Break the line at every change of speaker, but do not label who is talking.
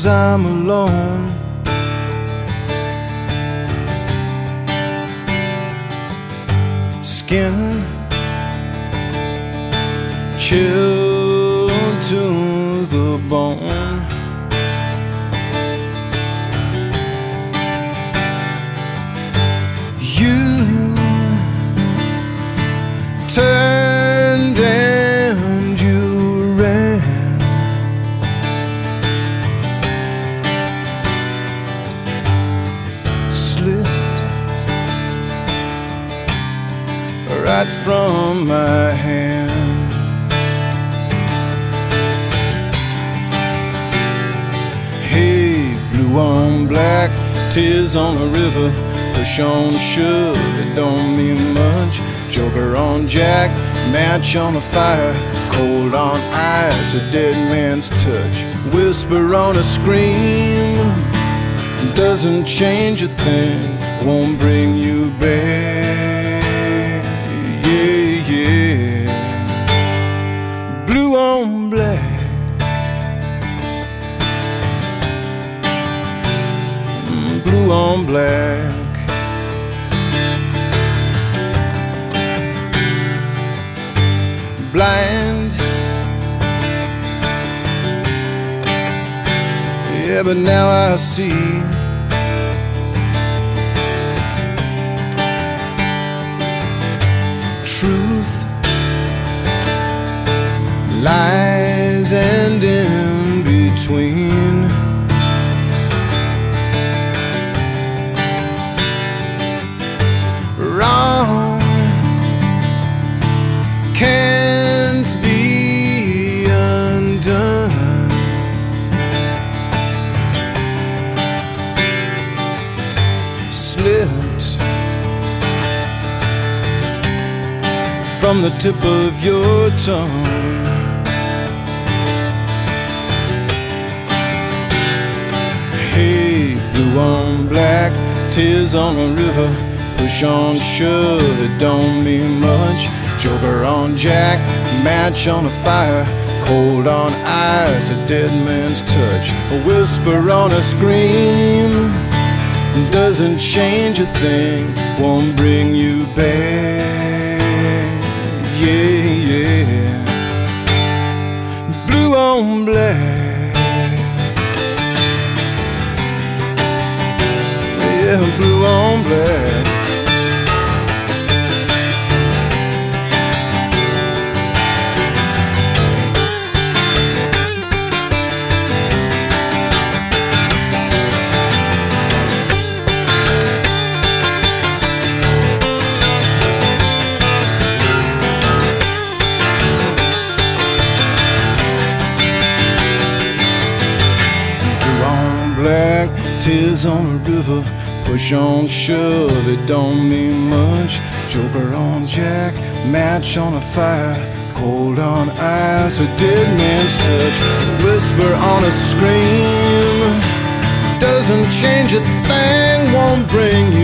Sometimes I'm alone, skin chilled to the bone. You turned and you ran, slipped right from my hand. Hey, blue on black, tears on a river, push on shove, it don't mean much. Joker on jack, match on a fire, cold on ice, a dead man's touch. Whisper on a scream, doesn't change a thing, won't bring you back. Yeah, yeah. Blue on black, blue on black. Blind, yeah, but now I see. Truth lies and in between. Wrong can't be undone. Slipped from the tip of your tongue. Hey, blue on black, tears on a river, push on shove, it don't mean much. Joker on jack, match on a fire, cold on ice, a dead man's touch. A whisper on a scream, doesn't change a thing, won't bring you back. Yeah, yeah. Blue on black, yeah, blue on black. Black, tears on a river, push on shove, it don't mean much. Joker on jack, match on a fire, cold on ice, a dead man's touch. Whisper on a scream, doesn't change a thing, won't bring you